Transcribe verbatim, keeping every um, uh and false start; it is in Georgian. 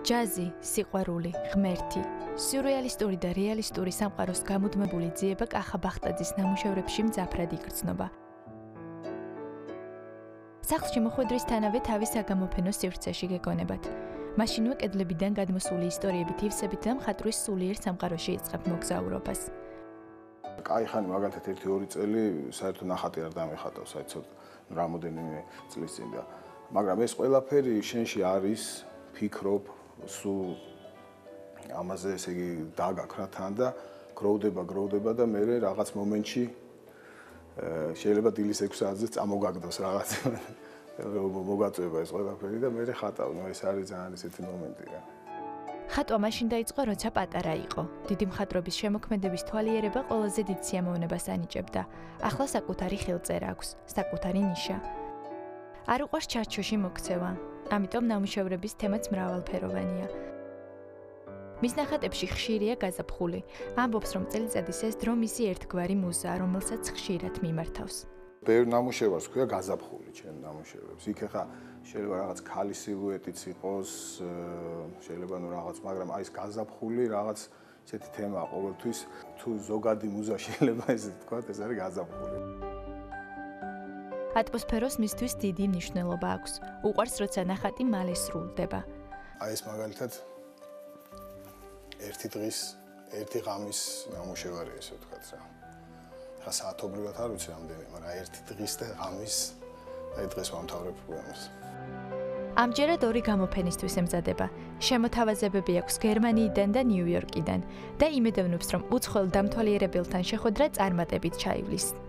ჯაზი, სიყვარული, ღმერთი, სიურრეალისტური და რეალისტური სამყაროს გამუდმებული ძიება კახა ბახტაძის ნამუშევრებში მძაფრად იგრძნობა. სახლში მოხვედრისთანავე თავის საგამოფენო სივრცეში გეგონებათ. მაშინვე კედლებიდან გადმოსული ისტორიებით ივსებით და მხატვრის სულიერ სამყაროში იწყებ მოგზაურობას. კაი ხანი მაგალითად ერთი ორი წელი საერთოდ ნახატი არ დამეხატა, საერთოდ რამოდენიმე წლის წინ და მაგრამ ეს ყველაფერი შენში არის, ფიქრობ, სულ ამაზე ესე იგი დაგაქრა თან და გროვდება, გროვდება და მე რაღაც მომენტში შეიძლება დილის ექვსი საათზე წამოგაგდოს რაღაც მოგაწვება ეს ყველაფერი და მე ხატავ, ნუ ეს არის ძალიან ესეთი მომენტი რა. ხატვა მაშინ დაიწყო, როცა პატარა იყო. დიდი მხატვრობის შემოქმედების თვალიერება ყველაზე დიდ სიამოვნებას ანიჭებდა. ახლა საკუთარი ხელწერა აქვს, საკუთარი ნიშა. არ უყვარს ჩარჩოში მოქცევა, ამიტომ ნამუშევრების თემაც მრავალფეროვანია. მის ნახატებში ხშირია გაზაფხული. ამბობს, რომ წელიწადის ეს დრო მისი ერთგვარი მუზაა, რომელსაც ხშირად მიმართავს. ბევრ ნამუშევარს ქვია გაზაფხული ჩემ ნამუშევრებს. იქ ხა შეიძლება რაღაც ქალის სილუეტიც იყოს, შეიძლება ნუ რაღაც, მაგრამ აი ეს გაზაფხული რაღაც ესეთი თემაა ყოველთვის, თუ ზოგადი მუზა შეიძლება ესე თქვა, ეს არის გაზაფხული. ატმოსფეროს მისთვის დიდი მნიშვნელობა აქვს. უყვარს, როცა ნახატი მალე სრულდება. აი ეს მაგალითად ერთი დღის, ერთი ღამის ნამუშევარი ესე ვთქვათ რა. ხა საათობრივად არ ვიცი რამდენი, მაგრამ ერთი დღის და ღამის აი დღეს ვამთავრებ პროგრამას. ამჯერად ორი გამოფენისთვის ემზადება. შემოთავაზებები აქვს გერმანიიდან და ნიუ-იორკიდან და იმედოვნებს, რომ უცხოელ დამთვალიერებელთან შეხვედრა წარმატებით ჩაივლის.